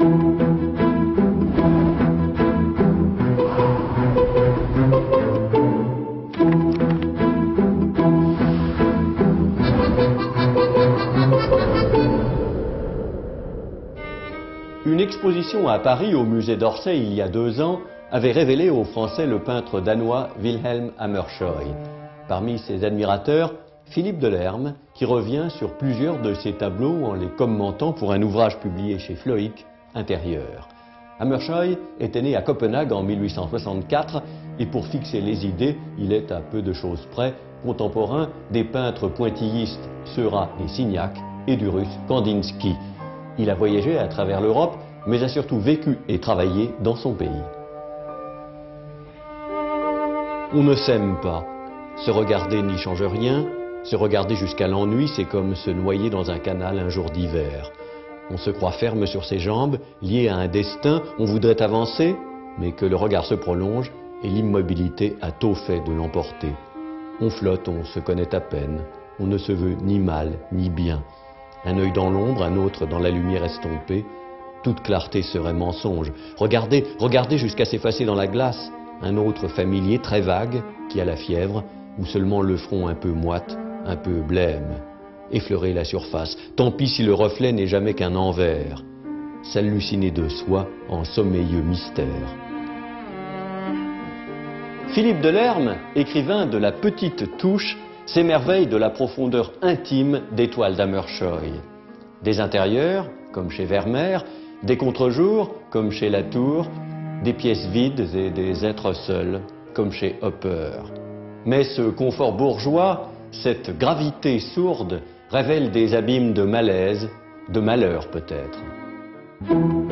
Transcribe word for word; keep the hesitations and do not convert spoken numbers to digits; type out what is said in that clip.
Une exposition à Paris au musée d'Orsay il y a deux ans avait révélé aux Français le peintre danois Wilhelm Hammershøi. Parmi ses admirateurs, Philippe Delerme, qui revient sur plusieurs de ses tableaux en les commentant pour un ouvrage publié chez Floïc, Intérieur. Hammershøi était né à Copenhague en mille huit cent soixante-quatre et pour fixer les idées, il est à peu de choses près contemporain des peintres pointillistes Seurat et Signac et du russe Kandinsky. Il a voyagé à travers l'Europe, mais a surtout vécu et travaillé dans son pays. On ne s'aime pas. Se regarder n'y change rien. Se regarder jusqu'à l'ennui, c'est comme se noyer dans un canal un jour d'hiver. On se croit ferme sur ses jambes, lié à un destin, on voudrait avancer, mais que le regard se prolonge et l'immobilité a tôt fait de l'emporter. On flotte, on se connaît à peine, on ne se veut ni mal ni bien. Un œil dans l'ombre, un autre dans la lumière estompée. Toute clarté serait mensonge. Regardez, regardez jusqu'à s'effacer dans la glace. Un autre familier très vague qui a la fièvre, ou seulement le front un peu moite, un peu blême. Effleurer la surface, tant pis si le reflet n'est jamais qu'un envers. S'halluciner de soi en sommeilleux mystère. Philippe Delerme, écrivain de La Petite Touche, s'émerveille de la profondeur intime des toiles d'Hammershøi. Des intérieurs, comme chez Vermeer, des contre-jours, comme chez Latour, des pièces vides et des êtres seuls, comme chez Hopper. Mais ce confort bourgeois, cette gravité sourde, révèle des abîmes de malaise, de malheur peut-être.